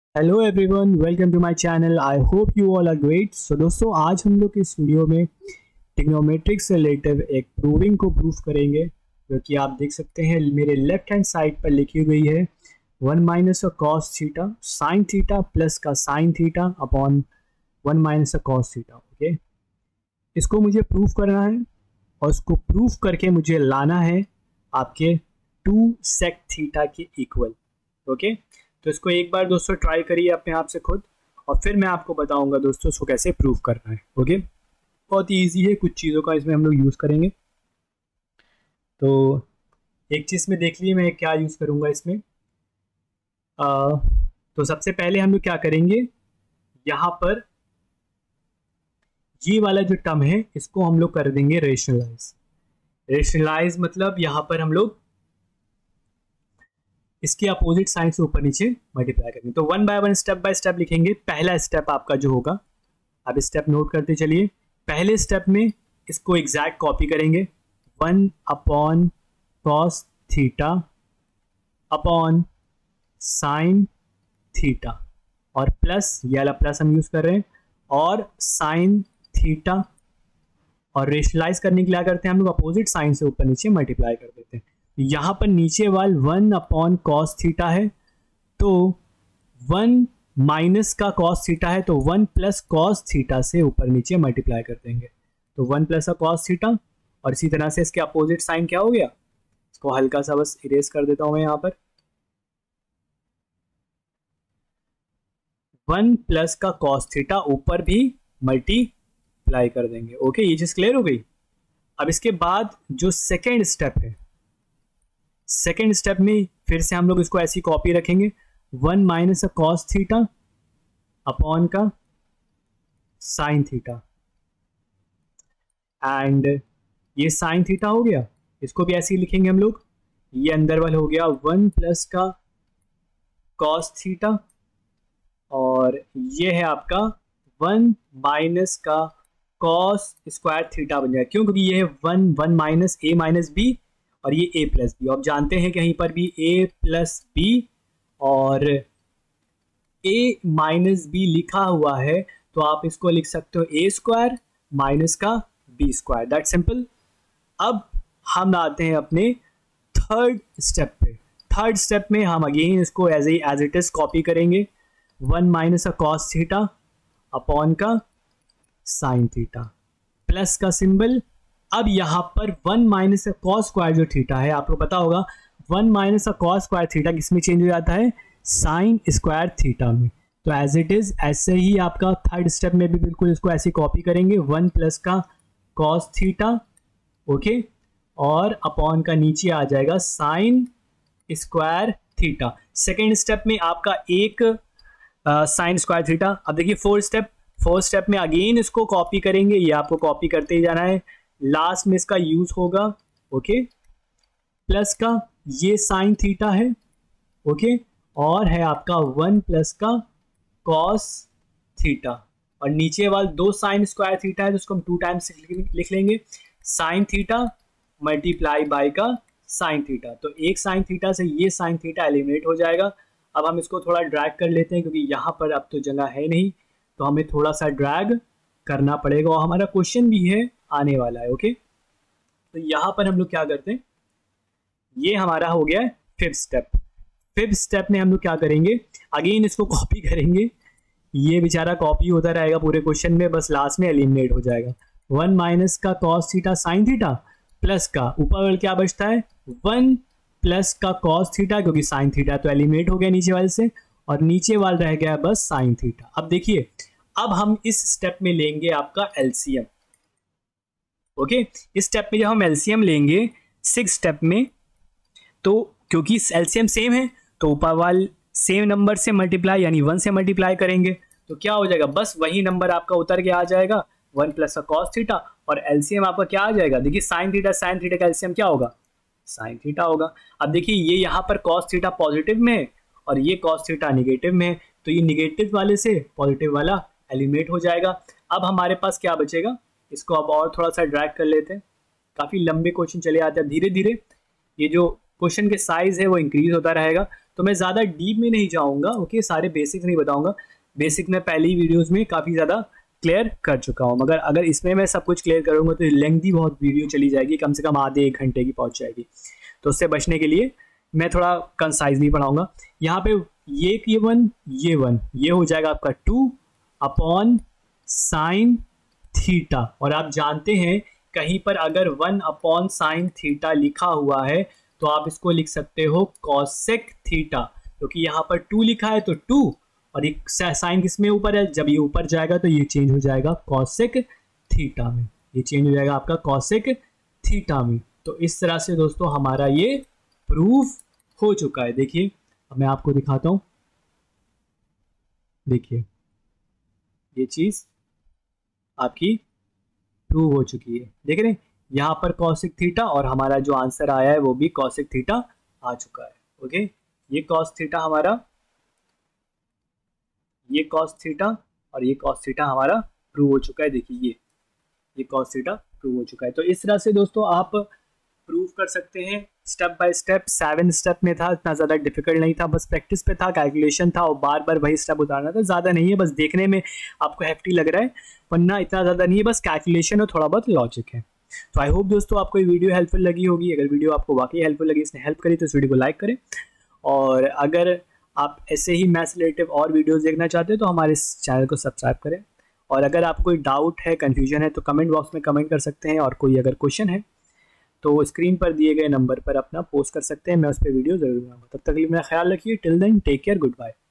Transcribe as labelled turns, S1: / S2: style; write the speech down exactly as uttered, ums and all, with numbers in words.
S1: Hello everyone, welcome to my channel. I hope you all are great. So दोस्तों, आज हम लोग इस वीडियो में ट्रिग्नोमेट्रिक से रिलेटेड एक प्रूविंग को प्रूफ करेंगे, जो कि आप देख सकते हैं मेरे लेफ्ट हैंड साइड पर लिखी हुई है वन माइनस का cos theta sine theta plus का sine theta upon one minus का कॉस थीटा। ओके, इसको मुझे प्रूफ करना है और इसको प्रूफ करके मुझे लाना है आपके टू सेक थीटा के इक्वल। ओके, तो इसको एक बार दोस्तों ट्राई करिए अपने आप से खुद, और फिर मैं आपको बताऊंगा दोस्तों इसको कैसे प्रूव करना है। ओके, बहुत ही ईजी है, कुछ चीज़ों का इसमें हम लोग यूज़ करेंगे। तो एक चीज़ में देख लिए मैं क्या यूज़ करूंगा इसमें। आ, तो सबसे पहले हम लोग क्या करेंगे, यहाँ पर ये वाला जो टर्म है इसको हम लोग कर देंगे रेशनलाइज। रेशनलाइज मतलब यहाँ पर हम लोग इसके अपोजिट साइन से ऊपर नीचे मल्टीप्लाई करेंगे। तो one by one step by step लिखेंगे। पहला स्टेप आपका जो होगा, अब स्टेप नोट करते चलिए। पहले स्टेप में इसको एग्जैक्ट कॉपी करेंगे, one upon cos theta upon sine theta, और प्लस ये वाला प्लस हम यूज कर रहे हैं, और साइन थीटा, और रेशनलाइज करने के लिए क्या करते हैं हम लोग, अपोजिट साइन से ऊपर नीचे मल्टीप्लाई कर देते हैं। यहाँ पर नीचे वाल वन अपॉन कॉस थीटा है, तो वन माइनस का कॉस थीटा है, तो वन प्लस कॉस थीटा से ऊपर नीचे मल्टीप्लाई कर देंगे। तो वन प्लस का कॉस थीटा, और इसी तरह से इसके अपोजिट साइन क्या हो गया, इसको हल्का सा बस इरेज कर देता हूं मैं यहाँ पर। वन प्लस का कॉस थीटा ऊपर भी मल्टीप्लाई कर देंगे। ओके, ये चीज क्लियर हो गई। अब इसके बाद जो सेकेंड स्टेप है, सेकेंड स्टेप में फिर से हम लोग इसको ऐसी कॉपी रखेंगे, one minus cos theta upon का साइन थीटा, एंड ये साइन थीटा हो गया, इसको भी ऐसे ही लिखेंगे हम लोग। ये अंदर वाला हो गया वन प्लस का कॉस थीटा, और ये है आपका वन माइनस का कॉस स्क्वायर थीटा बन जाएगा। क्यों? क्योंकि ये है one one minus a minus b, और ये a प्लस बी। आप जानते हैं कहीं पर भी a प्लस बी और a माइनस बी लिखा हुआ है, तो आप इसको लिख सकते हो a स्क्वायर माइनस का b स्क्वायर। That simple. अब हम आते हैं अपने थर्ड स्टेप पे। थर्ड स्टेप में हम अगेन इसको as a as it is copy करेंगे, वन माइनस का कॉस थीटा अपॉन का साइन थीटा, प्लस का सिंबल। अब यहाँ पर वन माइनस का कॉस स्क्वायर जो थीटा है, आपको पता होगा वन माइनस का कॉस स्क्वायर थीटा किसमें चेंज हो जाता है, साइन स्क्वायर थीटा में। तो एज इट इज ऐसे ही आपका थर्ड स्टेप में भी बिल्कुल इसको ऐसे कॉपी करेंगे, वन प्लस का कॉस थीटा, ओके, और अपॉन का नीचे आ जाएगा sine square theta. Second step में आपका एक साइन स्क्वायर थीटा। अब देखिए फोर्थ स्टेप, फोर्थ स्टेप में अगेन इसको कॉपी करेंगे, ये आपको कॉपी करते ही जाना है। लास्ट में इसका यूज होगा, ओके, प्लस का ये साइन थीटा है, ओके, और है आपका वन प्लस का कॉस थीटा, और नीचे वाले दो साइन स्क्वायर थीटा है, जिसको हम टू टाइम्स लिख लेंगे, साइन थीटा मल्टीप्लाई बाय का साइन थीटा। तो एक साइन थीटा से ये साइन थीटा एलिमिनेट हो जाएगा। अब हम इसको थोड़ा ड्रैग कर लेते हैं, क्योंकि यहाँ पर अब तो जगह है नहीं, तो हमें थोड़ा सा ड्रैग करना पड़ेगा, और हमारा क्वेश्चन भी है आने वाला है। ओके, तो यहां पर हम लोग क्या करते हैं, ये हमारा हो गया फिफ्थ स्टेप। फिफ्थ स्टेप में हम लोग क्या करेंगे, अगेन इसको कॉपी करेंगे, ये बेचारा कॉपी होता रहेगा पूरे क्वेश्चन में, बस लास्ट में एलिमिनेट हो जाएगा। वन माइनस का cos theta sine theta, plus का ऊपर वाले क्या बचता है, वन प्लस का कॉस थीटा, क्योंकि साइन थीटा तो एलिमिनेट हो गया नीचे वाले से, और नीचे वाला रह गया बस साइन थीटा। अब देखिए, अब हम इस स्टेप में लेंगे आपका एलसीएम। ओके, इस स्टेप में जब हम एलसीएम लेंगे सिक्स स्टेप में, तो क्योंकि एलसीएम सेम है, तो ऊपर वाल सेम नंबर से मल्टीप्लाई यानी वन से मल्टीप्लाई करेंगे, तो क्या हो जाएगा, बस वही नंबर आपका उतर के आ जाएगा, वन प्लस का कॉस थीटा, और एलसीएम आपका क्या आ जाएगा, देखिए साइन थीटा साइन थीटा का एलसीएम क्या होगा, साइन थीटा होगा। अब देखिए ये यहाँ पर कॉस थीटा पॉजिटिव में है, और ये कॉस थीटा निगेटिव में है, तो ये निगेटिव वाले से पॉजिटिव वाला एलिमिनेट हो जाएगा। अब हमारे पास क्या बचेगा, इसको अब और थोड़ा सा ड्रैग कर लेते हैं, काफ़ी लंबे क्वेश्चन चले आते हैं, धीरे धीरे ये जो क्वेश्चन के साइज है वो इंक्रीज होता रहेगा। तो तो मैं ज़्यादा डीप में नहीं जाऊँगा, ओके, सारे बेसिक नहीं बताऊँगा, बेसिक मैं पहली वीडियोज़ में काफ़ी ज़्यादा क्लियर कर चुका हूँ, मगर अगर इसमें मैं सब कुछ क्लियर करूँगा तो लेंथी बहुत वीडियो चली जाएगी, कम से कम आधे एक घंटे की पहुँच जाएगी। तो उससे बचने के लिए मैं थोड़ा कंसाइजली पढ़ाऊँगा। यहाँ पे ये ये वन ये वन ये हो जाएगा आपका टू अपॉन साइन थीटा, और आप जानते हैं कहीं पर अगर वन अपॉन साइन थीटा लिखा हुआ है तो आप इसको लिख सकते हो कॉसेक थीटा, क्योंकि यहाँ पर टू लिखा है तो टू, और एक साइन किस में ऊपर है, जब ये ऊपर जाएगा तो ये चेंज हो जाएगा कॉसेक थीटा में, ये चेंज हो जाएगा आपका कॉसेक थीटा में। तो इस तरह से दोस्तों हमारा ये प्रूफ हो चुका है। देखिए अब मैं आपको दिखाता हूँ, देखिए ये चीज़ आपकी प्रूव हो चुकी है, देख रहे हैं यहाँ पर कॉसेक थीटा, और हमारा जो आंसर आया है वो भी कॉसेक थीटा आ चुका है। ओके, ये कॉस थीटा हमारा, ये कॉस थीटा और ये कॉस थीटा हमारा प्रूव हो चुका है। देखिए ये ये कॉस थीटा प्रूव हो चुका है। तो इस तरह से दोस्तों आप प्रूव कर सकते हैं step by step. Seven step में था, इतना ज़्यादा डिफिकल्ट नहीं था, बस प्रैक्टिस पे था, कैलकुलेशन था और बार बार वही स्टेप उतारना था। ज़्यादा नहीं है, बस देखने में आपको हैफ्टी लग रहा है, वरना इतना ज़्यादा नहीं है, बस कैलकुलेशन और थोड़ा बहुत लॉजिक है। तो आई होप दोस्तों आपको ये वीडियो हेल्पफुल लगी होगी। अगर वीडियो आपको वाकई हेल्पफुल लगी, इसने हेल्प करी, तो इस वीडियो को लाइक करें, और अगर आप ऐसे ही मैथ्स रिलेटिव और वीडियोज़ देखना चाहते हैं तो हमारे इस चैनल को सब्सक्राइब करें। और अगर आपको कोई डाउट है, कन्फ्यूजन है, तो कमेंट बॉक्स में कमेंट कर सकते हैं, और कोई अगर क्वेश्चन है तो स्क्रीन पर दिए गए नंबर पर अपना पोस्ट कर सकते हैं, मैं उस पर वीडियो ज़रूर बनाऊंगा। तब तक के लिए मेरा ख्याल रखिए। Till then take care, good bye.